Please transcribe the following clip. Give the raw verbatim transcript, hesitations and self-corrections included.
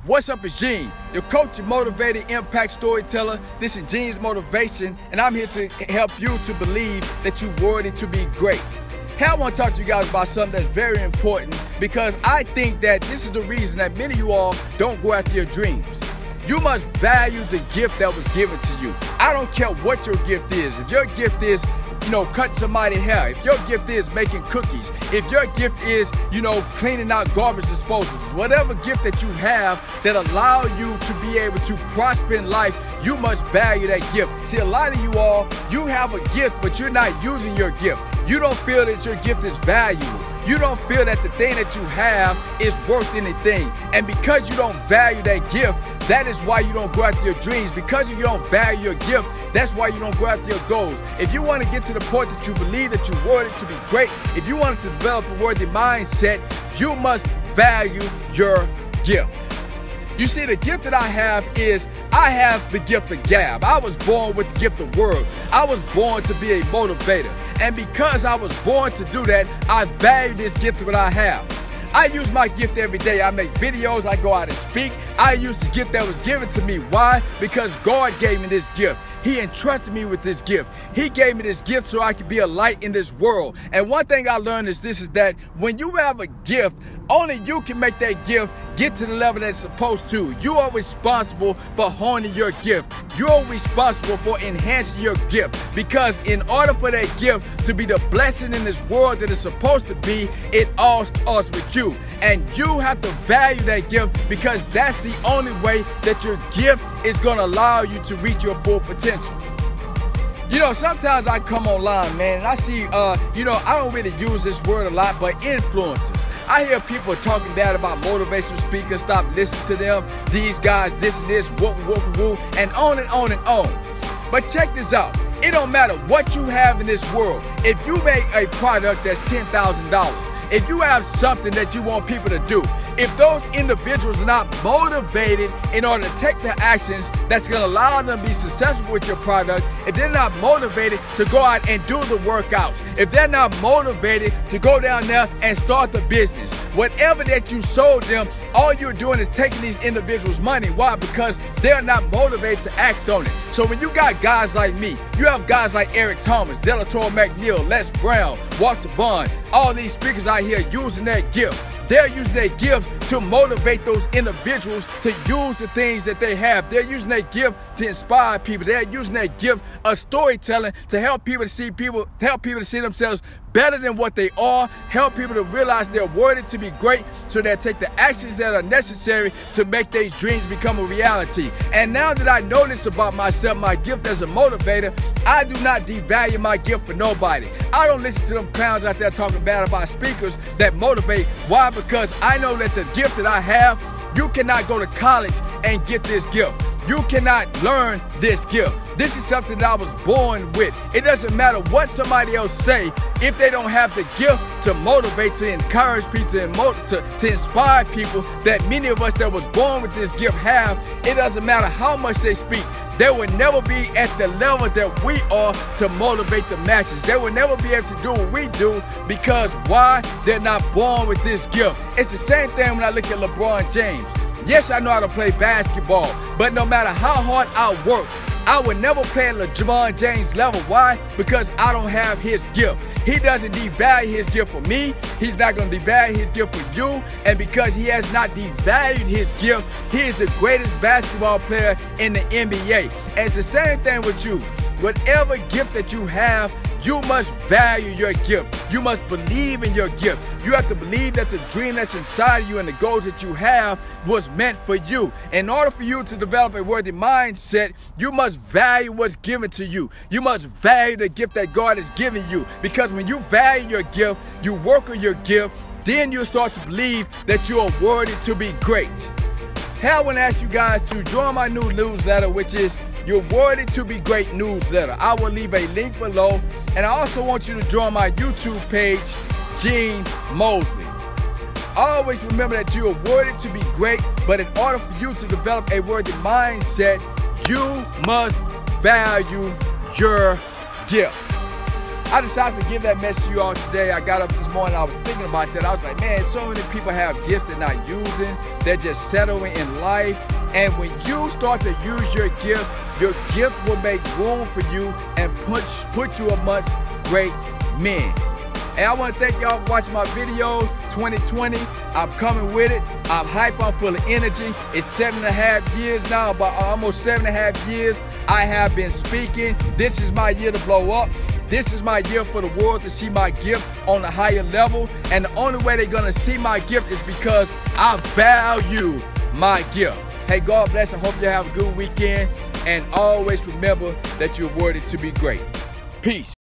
What's up, it's Gene, your coach and motivated impact storyteller. This is Gene's Motivation, and I'm here to help you to believe that you're worthy to be great. Hey, I want to talk to you guys about something that's very important, because I think that this is the reason that many of you all don't go after your dreams. You must value the gift that was given to you. I don't care what your gift is. If your gift is, you know, cutting somebody's hair, if your gift is making cookies, if your gift is, you know, cleaning out garbage disposals, whatever gift that you have that allow you to be able to prosper in life, you must value that gift. See, a lot of you all, you have a gift, but you're not using your gift. You don't feel that your gift is valuable. You don't feel that the thing that you have is worth anything. And because you don't value that gift, that is why you don't go after your dreams. Because you don't value your gift, that's why you don't go after your goals. If you want to get to the point that you believe that you're worthy to be great, if you want to develop a worthy mindset, you must value your gift. You see, the gift that I have is, I have the gift of gab. I was born with the gift of word. I was born to be a motivator. And because I was born to do that, I value this gift that I have. I use my gift every day. I make videos, I go out and speak. I use the gift that was given to me. Why? Because God gave me this gift. He entrusted me with this gift. He gave me this gift so I could be a light in this world. And one thing I learned is this, is that when you have a gift, only you can make that gift get to the level that it's supposed to. You are responsible for honing your gift. You're responsible for enhancing your gift. Because in order for that gift to be the blessing in this world that it's supposed to be, it all starts with you. And you have to value that gift, because that's the only way that your gift is going to allow you to reach your full potential. You know, sometimes I come online, man, and I see, uh, you know, I don't really use this word a lot, but influencers. I hear people talking bad about motivational speakers. Stop listening to them. These guys, this and this, whoop, whoop, whoop, and on and on and on. But check this out. It don't matter what you have in this world. If you make a product that's ten thousand dollars, if you have something that you want people to do, if those individuals are not motivated in order to take the actions that's going to allow them to be successful with your product, if they're not motivated to go out and do the workouts, if they're not motivated to go down there and start the business, whatever that you sold them, all you're doing is taking these individuals' money. Why? Because they're not motivated to act on it. So when you got guys like me, you have guys like Eric Thomas, Delator McNeil, Les Brown, Walter Vaughn, all these speakers out here using their gift. They're using their gifts to motivate those individuals to use the things that they have. They're using their gift to inspire people. They're using their gift of storytelling to help people to see people, to help people to see themselves better than what they are, help people to realize they're worthy to be great, so they take the actions that are necessary to make their dreams become a reality. And now that I know this about myself, my gift as a motivator, I do not devalue my gift for nobody. I don't listen to them clowns out there talking bad about speakers that motivate. Why? Because I know that the gift that I have, you cannot go to college and get this gift. You cannot learn this gift. This is something that I was born with. It doesn't matter what somebody else say. If they don't have the gift to motivate, to encourage people, to, to, to inspire people, that many of us that was born with this gift have, it doesn't matter how much they speak. They will never be at the level that we are to motivate the masses. They will never be able to do what we do, because why? They're not born with this gift. It's the same thing when I look at LeBron James. Yes, I know how to play basketball, but no matter how hard I work, I would never play at LeBron James' level. Why? Because I don't have his gift. He doesn't devalue his gift for me. He's not going to devalue his gift for you. And because he has not devalued his gift, he is the greatest basketball player in the N B A. And it's the same thing with you. Whatever gift that you have, you must value your gift. You must believe in your gift. You have to believe that the dream that's inside of you and the goals that you have was meant for you. In order for you to develop a worthy mindset, you must value what's given to you. You must value the gift that God has given you. Because when you value your gift, you work on your gift, then you'll start to believe that you are worthy to be great. Hey, I want to ask you guys to join my new newsletter, which is Your Worthy to Be Great newsletter. I will leave a link below. And I also want you to join my YouTube page, Gene Mosley. Always remember that you are worthy to be great, but in order for you to develop a worthy mindset, you must value your gift. I decided to give that message to you all today. I got up this morning, I was thinking about that. I was like, man, so many people have gifts they're not using. They're just settling in life. And when you start to use your gift, your gift will make room for you and put, put you amongst great men. And I want to thank y'all for watching my videos. twenty twenty, I'm coming with it. I'm hype, I'm full of energy. It's seven and a half years now, about almost seven and a half years I have been speaking. This is my year to blow up. This is my year for the world to see my gift on a higher level. And the only way they're gonna see my gift is because I value my gift. Hey, God bless and hope you have a good weekend. And always remember that you're worthy to be great. Peace.